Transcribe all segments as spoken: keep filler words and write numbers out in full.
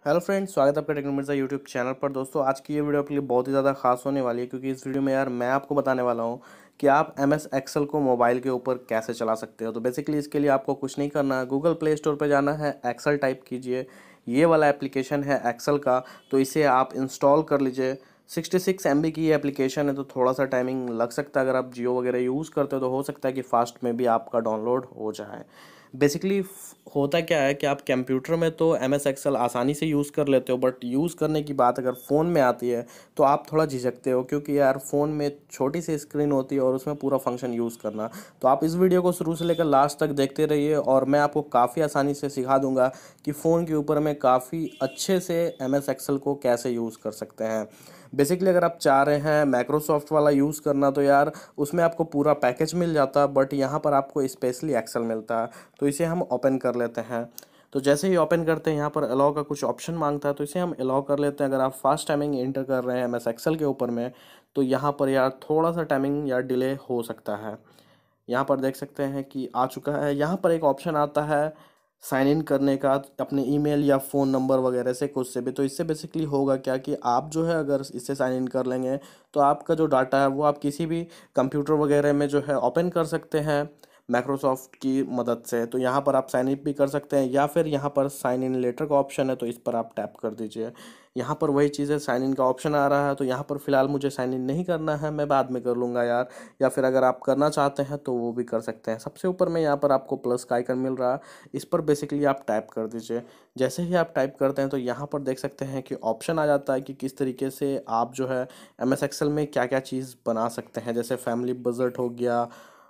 Hello friends, स्वागत है आपका टेक्नो मिर्जा यूट्यूब चैनल पर। दोस्तों, आज की ये वीडियो आपके लिए बहुत ही ज़्यादा खास होने वाली है, क्योंकि इस वीडियो में यार मैं आपको बताने वाला हूँ कि आप एम एस एक्सेल को मोबाइल के ऊपर कैसे चला सकते हो। तो बेसिकली इसके लिए आपको कुछ नहीं करना है, गूगल प्ले स्टोर पर जाना है, एक्सेल टाइप कीजिए। ये वाला एप्लीकेशन है एक्सेल का, तो इसे आप इंस्टॉल कर लीजिए। सिक्सटी सिक्स एम बी की ये एप्लीकेशन है, तो थोड़ा सा टाइमिंग लग सकता है। अगर आप जियो वगैरह यूज़ करते हो तो हो सकता है कि फास्ट में भी आपका डाउनलोड हो जाए। बेसिकली होता क्या है कि आप कंप्यूटर में तो एम एस एक्सेल आसानी से यूज़ कर लेते हो, बट यूज़ करने की बात अगर फ़ोन में आती है तो आप थोड़ा झिझकते हो, क्योंकि यार फ़ोन में छोटी सी स्क्रीन होती है और उसमें पूरा फंक्शन यूज़ करना। तो आप इस वीडियो को शुरू से लेकर लास्ट तक देखते रहिए और मैं आपको काफ़ी आसानी से सिखा दूंगा कि फ़ोन के ऊपर में काफ़ी अच्छे से एम एस एक्सेल को कैसे यूज़ कर सकते हैं। बेसिकली अगर आप चाह रहे हैं माइक्रोसॉफ्ट वाला यूज़ करना, तो यार उसमें आपको पूरा पैकेज मिल जाता, बट यहाँ पर आपको स्पेशली एक्सेल मिलता है। तो इसे हम ओपन कर लेते हैं। तो जैसे ही ओपन करते हैं, यहाँ पर अलाउ का कुछ ऑप्शन मांगता है, तो इसे हम अलाउ कर लेते हैं। अगर आप फास्ट टाइमिंग इंटर कर रहे हैं एम एस एक्सेल के ऊपर में, तो यहाँ पर यार थोड़ा सा टाइमिंग या डिले हो सकता है। यहाँ पर देख सकते हैं कि आ चुका है। यहाँ पर एक ऑप्शन आता है साइन इन करने का, अपने ईमेल या फ़ोन नंबर वगैरह से, कुछ से भी। तो इससे बेसिकली होगा क्या कि आप जो है अगर इससे साइन इन कर लेंगे तो आपका जो डाटा है वो आप किसी भी कंप्यूटर वगैरह में जो है ओपन कर सकते हैं माइक्रोसॉफ्ट की मदद से। तो यहाँ पर आप साइन इन भी कर सकते हैं, या फिर यहाँ पर साइन इन लेटर का ऑप्शन है, तो इस पर आप टैप कर दीजिए। यहाँ पर वही चीज़ है, साइन इन का ऑप्शन आ रहा है, तो यहाँ पर फिलहाल मुझे साइन इन नहीं करना है, मैं बाद में कर लूँगा यार। या फिर अगर आप करना चाहते हैं तो वो भी कर सकते हैं। सबसे ऊपर में यहाँ पर आपको प्लस का आइकन मिल रहा है, इस पर बेसिकली आप टाइप कर दीजिए। जैसे ही आप टाइप करते हैं तो यहाँ पर देख सकते हैं कि ऑप्शन आ जाता है कि किस तरीके से आप जो है एम एस एक्सेल में क्या क्या चीज़ बना सकते हैं। जैसे फैमिली बजट हो गया,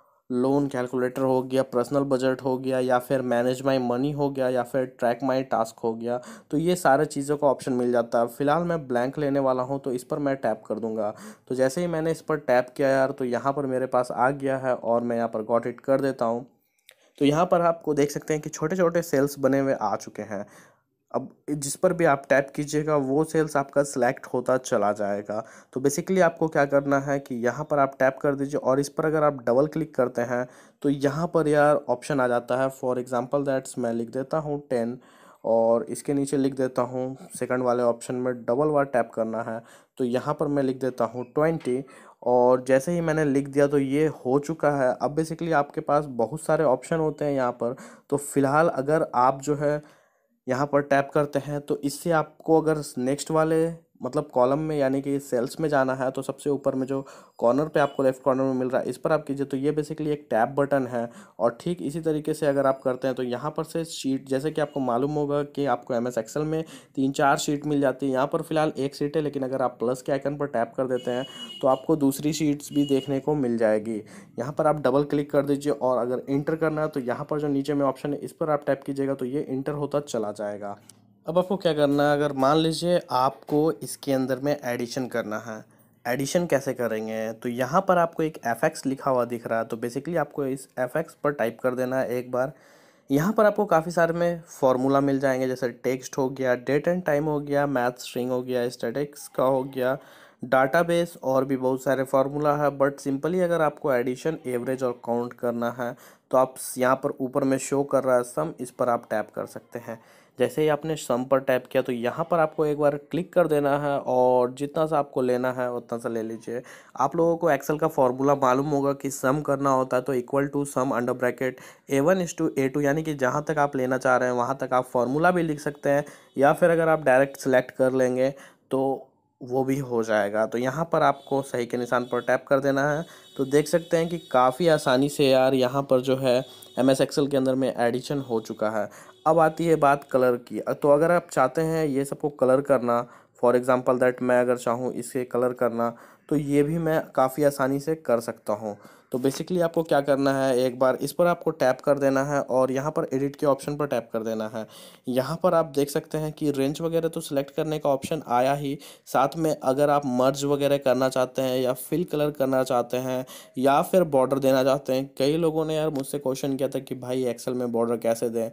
लोन कैलकुलेटर हो गया, पर्सनल बजट हो गया, या फिर मैनेज माई मनी हो गया, या फिर ट्रैक माई टास्क हो गया। तो ये सारे चीज़ों का ऑप्शन मिल जाता है। फिलहाल मैं ब्लैंक लेने वाला हूँ, तो इस पर मैं टैप कर दूंगा। तो जैसे ही मैंने इस पर टैप किया यार, तो यहाँ पर मेरे पास आ गया है और मैं यहाँ पर गॉट इट कर देता हूँ। तो यहाँ पर आपको देख सकते हैं कि छोटे छोटे सेल्स बने हुए आ चुके हैं। अब जिस पर भी आप टैप कीजिएगा वो सेल्स आपका सिलेक्ट होता चला जाएगा। तो बेसिकली आपको क्या करना है कि यहाँ पर आप टैप कर दीजिए, और इस पर अगर आप डबल क्लिक करते हैं तो यहाँ पर यार ऑप्शन आ जाता है। फॉर एग्जांपल दैट्स मैं लिख देता हूँ टेन, और इसके नीचे लिख देता हूँ सेकंड वाले ऑप्शन में डबल बार टैप करना है, तो यहाँ पर मैं लिख देता हूँ ट्वेंटी। और जैसे ही मैंने लिख दिया तो ये हो चुका है। अब बेसिकली आपके पास बहुत सारे ऑप्शन होते हैं यहाँ पर। तो फिलहाल अगर आप जो है यहाँ पर टैप करते हैं, तो इससे आपको अगर नेक्स्ट वाले मतलब कॉलम में यानी कि सेल्स में जाना है, तो सबसे ऊपर में जो कॉर्नर पे आपको लेफ्ट कॉर्नर में मिल रहा है, इस पर आप कीजिए। तो ये बेसिकली एक टैप बटन है। और ठीक इसी तरीके से अगर आप करते हैं तो यहाँ पर से शीट, जैसे कि आपको मालूम होगा कि आपको एम एस एक्सेल में तीन चार शीट मिल जाती है। यहाँ पर फिलहाल एक सीट है, लेकिन अगर आप प्लस के आइकन पर टैप कर देते हैं तो आपको दूसरी शीट्स भी देखने को मिल जाएगी। यहाँ पर आप डबल क्लिक कर दीजिए, और अगर इंटर करना है तो यहाँ पर जो नीचे में ऑप्शन है इस पर आप टैप कीजिएगा, तो ये इंटर होता चला जाएगा। अब आपको क्या करना है, अगर मान लीजिए आपको इसके अंदर में एडिशन करना है। एडिशन कैसे करेंगे, तो यहाँ पर आपको एक एफ एक्स लिखा हुआ दिख रहा है, तो बेसिकली आपको इस एफ एक्स पर टाइप कर देना है एक बार। यहाँ पर आपको काफ़ी सारे में फॉर्मूला मिल जाएंगे, जैसे टेक्स्ट हो गया, डेट एंड टाइम हो गया, मैथ स्ट्रिंग हो गया, स्टैटिक्स का हो गया, डाटाबेस, और भी बहुत सारे फार्मूला है। बट सिंपली अगर आपको एडिशन, एवरेज और काउंट करना है, तो आप यहाँ पर ऊपर में शो कर रहा है सम, इस पर आप टैप कर सकते हैं। जैसे ही आपने सम पर टैप किया तो यहाँ पर आपको एक बार क्लिक कर देना है, और जितना सा आपको लेना है उतना सा ले लीजिए। आप लोगों को एक्सेल का फॉर्मूला मालूम होगा कि सम करना होता है तो equal to sum under bracket A one is to A two, यानी कि जहाँ तक आप लेना चाह रहे हैं वहाँ तक आप फॉर्मूला भी लिख सकते हैं, या फिर अगर आप डायरेक्ट सेलेक्ट कर लेंगे तो वो भी हो जाएगा। तो यहाँ पर आपको सही के निशान पर टैप कर देना है। तो देख सकते हैं कि काफ़ी आसानी से यार यहाँ पर जो है एम एस एक्सेल के अंदर में एडिशन हो चुका है। अब आती है बात कलर की। तो अगर आप चाहते हैं ये सबको कलर करना, फॉर एग्जांपल दैट मैं अगर चाहूँ इसे कलर करना, तो ये भी मैं काफ़ी आसानी से कर सकता हूँ। तो बेसिकली आपको क्या करना है, एक बार इस पर आपको टैप कर देना है, और यहाँ पर एडिट के ऑप्शन पर टैप कर देना है। यहाँ पर आप देख सकते हैं कि रेंज वगैरह तो सिलेक्ट करने का ऑप्शन आया ही, साथ में अगर आप मर्ज वगैरह करना चाहते हैं, या फिल कलर करना चाहते हैं, या फिर बॉर्डर देना चाहते हैं। कई लोगों ने यार मुझसे क्वेश्चन किया था कि भाई एक्सेल में बॉर्डर कैसे दें।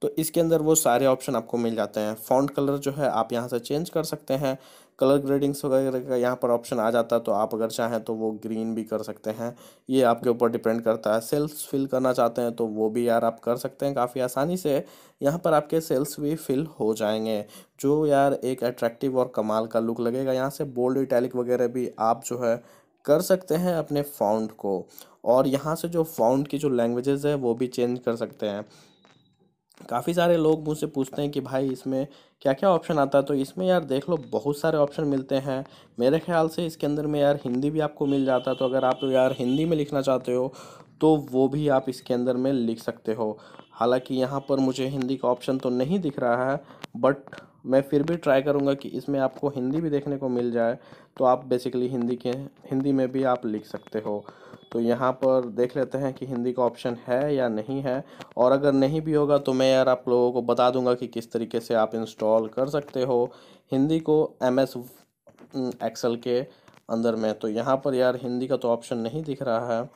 तो इसके अंदर वो सारे ऑप्शन आपको मिल जाते हैं। फ़ॉन्ट कलर जो है आप यहाँ से चेंज कर सकते हैं। कलर ग्रेडिंग्स वगैरह का यहाँ पर ऑप्शन आ जाता है, तो आप अगर चाहें तो वो ग्रीन भी कर सकते हैं, ये आपके ऊपर डिपेंड करता है। सेल्स फिल करना चाहते हैं तो वो भी यार आप कर सकते हैं काफ़ी आसानी से। यहाँ पर आपके सेल्स भी फिल हो जाएंगे, जो यार एक अट्रैक्टिव और कमाल का लुक लगेगा। यहाँ से बोल्ड इटैलिक वगैरह भी आप जो है कर सकते हैं अपने फ़ॉन्ट को। और यहाँ से जो फ़ॉन्ट की जो लैंग्वेजेस है वो भी चेंज कर सकते हैं। काफ़ी सारे लोग मुझसे पूछते हैं कि भाई इसमें क्या क्या ऑप्शन आता है, तो इसमें यार देख लो बहुत सारे ऑप्शन मिलते हैं। मेरे ख्याल से इसके अंदर में यार हिंदी भी आपको मिल जाता है, तो अगर आप यार हिंदी में लिखना चाहते हो तो वो भी आप इसके अंदर में लिख सकते हो। हालांकि यहाँ पर मुझे हिंदी का ऑप्शन तो नहीं दिख रहा है, बट मैं फिर भी ट्राई करूँगा कि इसमें आपको हिंदी भी देखने को मिल जाए, तो आप बेसिकली हिंदी के हिंदी में भी आप लिख सकते हो। तो यहाँ पर देख लेते हैं कि हिंदी का ऑप्शन है या नहीं है, और अगर नहीं भी होगा तो मैं यार आप लोगों को बता दूंगा कि किस तरीके से आप इंस्टॉल कर सकते हो हिंदी को एम एस एक्सेल के अंदर में। तो यहाँ पर यार हिंदी का तो ऑप्शन नहीं दिख रहा है,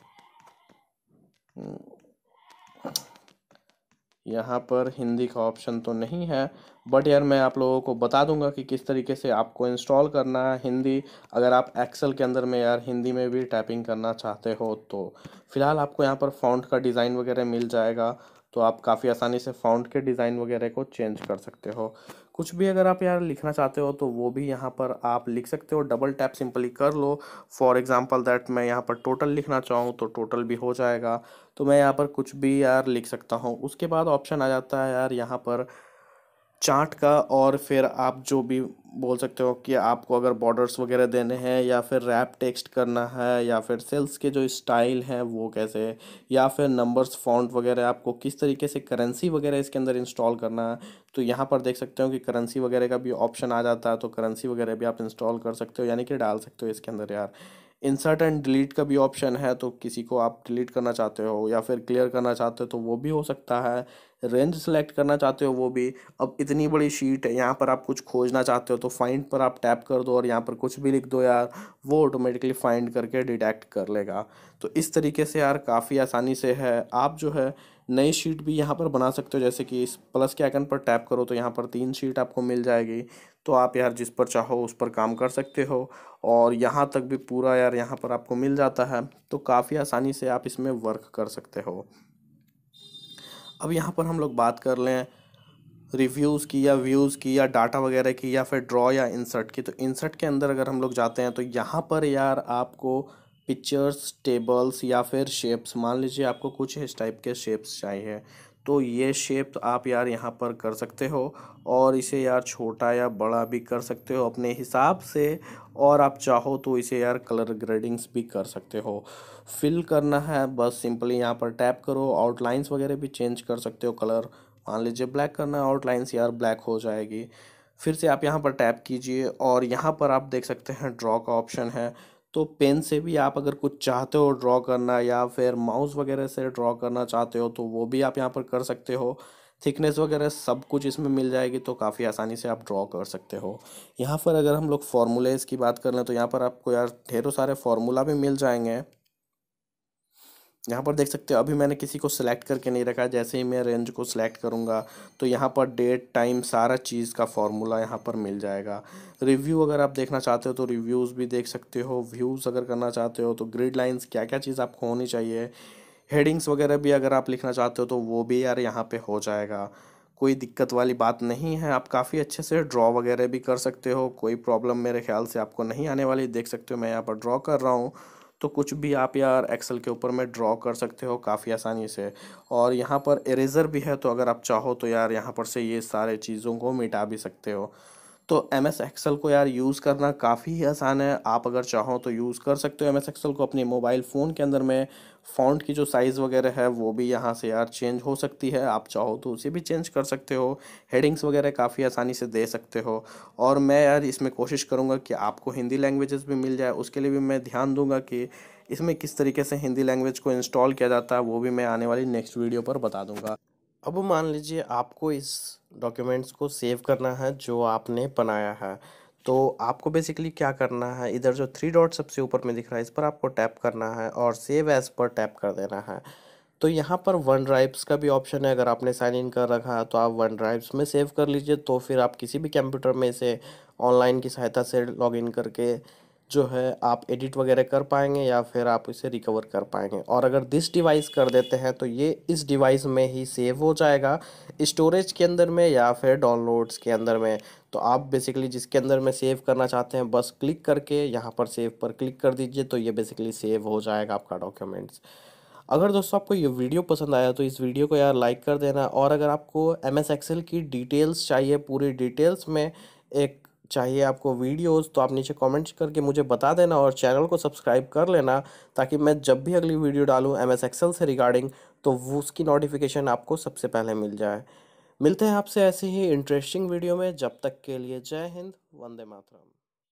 यहाँ पर हिंदी का ऑप्शन तो नहीं है, बट यार मैं आप लोगों को बता दूंगा कि किस तरीके से आपको इंस्टॉल करना है हिंदी, अगर आप एक्सेल के अंदर में यार हिंदी में भी टाइपिंग करना चाहते हो तो। फिलहाल आपको यहाँ पर फ़ॉन्ट का डिज़ाइन वगैरह मिल जाएगा, तो आप काफ़ी आसानी से फ़ॉन्ट के डिज़ाइन वगैरह को चेंज कर सकते हो। कुछ भी अगर आप यार लिखना चाहते हो तो वो भी यहाँ पर आप लिख सकते हो, डबल टैप सिंपली कर लो। फॉर एग्जांपल दैट मैं यहाँ पर टोटल लिखना चाहूँ तो टोटल भी हो जाएगा। तो मैं यहाँ पर कुछ भी यार लिख सकता हूँ। उसके बाद ऑप्शन आ जाता है यार यहाँ पर चार्ट का, और फिर आप जो भी बोल सकते हो कि आपको अगर बॉर्डर्स वगैरह देने हैं, या फिर रैप टेक्स्ट करना है, या फिर सेल्स के जो स्टाइल हैं वो कैसे, या फिर नंबर्स फॉन्ट वगैरह आपको किस तरीके से, करेंसी वगैरह इसके अंदर इंस्टॉल करना है। तो यहाँ पर देख सकते हो कि करेंसी वगैरह का भी ऑप्शन आ जाता है, तो करेंसी वगैरह भी आप इंस्टॉल कर सकते हो, यानी कि डाल सकते हो इसके अंदर यार। इंसर्ट एंड डिलीट का भी ऑप्शन है, तो किसी को आप डिलीट करना चाहते हो या फिर क्लियर करना चाहते हो तो वो भी हो सकता है। रेंज सेलेक्ट करना चाहते हो वो भी। अब इतनी बड़ी शीट है, यहाँ पर आप कुछ खोजना चाहते हो तो फाइंड पर आप टैप कर दो और यहाँ पर कुछ भी लिख दो यार, वो ऑटोमेटिकली फाइंड करके डिटेक्ट कर लेगा। तो इस तरीके से यार काफ़ी आसानी से है, आप जो है नई शीट भी यहाँ पर बना सकते हो। जैसे कि इस प्लस के आइकन पर टैप करो तो यहाँ पर तीन शीट आपको मिल जाएगी, तो आप यार जिस पर चाहो उस पर काम कर सकते हो। और यहाँ तक भी पूरा यार यहाँ पर आपको मिल जाता है, तो काफ़ी आसानी से आप इसमें वर्क कर सकते हो। अब यहाँ पर हम लोग बात कर लें रिव्यूज़ की, या व्यूज़ की, या डाटा वगैरह की, या फिर ड्रॉ या इंसर्ट की। तो इंसर्ट के अंदर अगर हम लोग जाते हैं तो यहाँ पर यार आपको पिक्चर्स, टेबल्स या फिर शेप्स, मान लीजिए आपको कुछ इस टाइप के शेप्स चाहिए, तो ये शेप आप यार यहाँ पर कर सकते हो, और इसे यार छोटा या बड़ा भी कर सकते हो अपने हिसाब से। और आप चाहो तो इसे यार कलर ग्रेडिंग्स भी कर सकते हो। फिल करना है बस सिंपली यहाँ पर टैप करो, आउटलाइंस वगैरह भी चेंज कर सकते हो कलर। मान लीजिए ब्लैक करना है, आउटलाइंस यार ब्लैक हो जाएगी। फिर से आप यहाँ पर टैप कीजिए और यहाँ पर आप देख सकते हैं ड्रॉ का ऑप्शन है। तो पेन से भी आप अगर कुछ चाहते हो ड्रॉ करना, या फिर माउस वगैरह से ड्रॉ करना चाहते हो तो वो भी आप यहाँ पर कर सकते हो। थिकनेस वगैरह सब कुछ इसमें मिल जाएगी, तो काफ़ी आसानी से आप ड्रॉ कर सकते हो। यहाँ पर अगर हम लोग फार्मूलेस की बात कर लें तो यहाँ पर आपको यार ढेरों सारे फार्मूला भी मिल जाएंगे। यहाँ पर देख सकते हो अभी मैंने किसी को सिलेक्ट करके नहीं रखा है, जैसे ही मैं रेंज को सिलेक्ट करूँगा तो यहाँ पर डेट, टाइम, सारा चीज़ का फॉर्मूला यहाँ पर मिल जाएगा। रिव्यू अगर आप देखना चाहते हो तो रिव्यूज़ भी देख सकते हो। व्यूज़ अगर करना चाहते हो तो ग्रिड लाइंस, क्या क्या चीज़ आपको होनी चाहिए। हेडिंग्स वगैरह भी अगर आप लिखना चाहते हो तो वो भी यार यहाँ पे हो जाएगा। कोई दिक्कत वाली बात नहीं है, आप काफ़ी अच्छे से ड्रॉ वगैरह भी कर सकते हो, कोई प्रॉब्लम मेरे ख्याल से आपको नहीं आने वाली। देख सकते हो मैं यहाँ पर ड्रॉ कर रहा हूँ, तो कुछ भी आप यार एक्सेल के ऊपर में ड्रॉ कर सकते हो काफ़ी आसानी से। और यहाँ पर इरेज़र भी है, तो अगर आप चाहो तो यार यहाँ पर से ये सारे चीज़ों को मिटा भी सकते हो। तो एम एस एक्सेल को यार यूज़ करना काफ़ी ही आसान है, आप अगर चाहो तो यूज़ कर सकते हो एम एस एक्सेल को अपने मोबाइल फ़ोन के अंदर में। फ़ॉन्ट की जो साइज़ वगैरह है वो भी यहाँ से यार चेंज हो सकती है, आप चाहो तो उसे भी चेंज कर सकते हो। हेडिंग्स वगैरह काफ़ी आसानी से दे सकते हो। और मैं यार इसमें कोशिश करूँगा कि आपको हिंदी लैंग्वेजेस भी मिल जाए, उसके लिए भी मैं ध्यान दूंगा कि इसमें किस तरीके से हिंदी लैंग्वेज को इंस्टॉल किया जाता है, वो भी मैं आने वाली नेक्स्ट वीडियो पर बता दूंगा। अब मान लीजिए आपको इस डॉक्यूमेंट्स को सेव करना है जो आपने बनाया है, तो आपको बेसिकली क्या करना है, इधर जो थ्री डॉट सबसे ऊपर में दिख रहा है इस पर आपको टैप करना है और सेव एज पर टैप कर देना है। तो यहाँ पर वन ड्राइव्स का भी ऑप्शन है, अगर आपने साइन इन कर रखा है तो आप वन ड्राइव्स में सेव कर लीजिए, तो फिर आप किसी भी कंप्यूटर में इसे ऑनलाइन की सहायता से लॉगिन करके जो है आप एडिट वगैरह कर पाएंगे या फिर आप इसे रिकवर कर पाएंगे। और अगर दिस डिवाइस कर देते हैं तो ये इस डिवाइस में ही सेव हो जाएगा, स्टोरेज के अंदर में या फिर डाउनलोड्स के अंदर में। तो आप बेसिकली जिसके अंदर में सेव करना चाहते हैं बस क्लिक करके यहाँ पर सेव पर क्लिक कर दीजिए, तो ये बेसिकली सेव हो जाएगा आपका डॉक्यूमेंट्स। अगर दोस्तों आपको ये वीडियो पसंद आया तो इस वीडियो को यार लाइक कर देना, और अगर आपको एम एस एक्सेल की डिटेल्स चाहिए, पूरी डिटेल्स में एक चाहिए आपको वीडियोस, तो आप नीचे कमेंट्स करके मुझे बता देना और चैनल को सब्सक्राइब कर लेना, ताकि मैं जब भी अगली वीडियो डालूँ एम एस एक्सेल से रिगार्डिंग तो वो उसकी नोटिफिकेशन आपको सबसे पहले मिल जाए। मिलते हैं आपसे ऐसे ही इंटरेस्टिंग वीडियो में, जब तक के लिए जय हिंद, वंदे मातरम।